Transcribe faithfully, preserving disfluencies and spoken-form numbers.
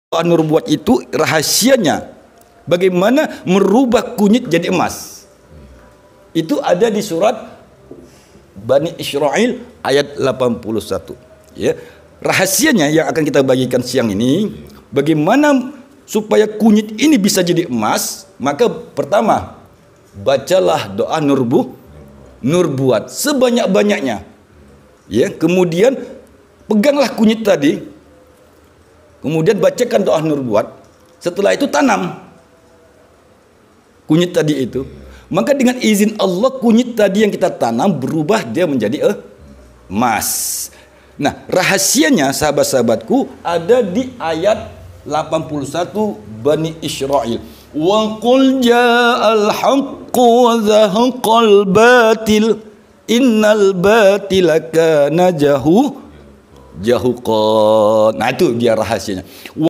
Nur buat itu rahasianya bagaimana merubah kunyit jadi emas. Itu ada di surat Bani Israil ayat delapan puluh satu. Ya. Rahasianya yang akan kita bagikan siang ini, bagaimana supaya kunyit ini bisa jadi emas. Maka pertama, bacalah doa nurbu nur buat sebanyak-banyaknya. Ya, kemudian peganglah kunyit tadi. Kemudian bacakan doa nur buat. Setelah itu tanam kunyit tadi itu. Maka dengan izin Allah kunyit tadi yang kita tanam berubah dia menjadi emas. Nah, rahasianya sahabat-sahabatku ada di ayat delapan puluh satu Bani Israil. Wa qul ja'al haqqu wa zahaqal batil innal batila kana jahu jahuqan. Nah, itu dia rahasianya.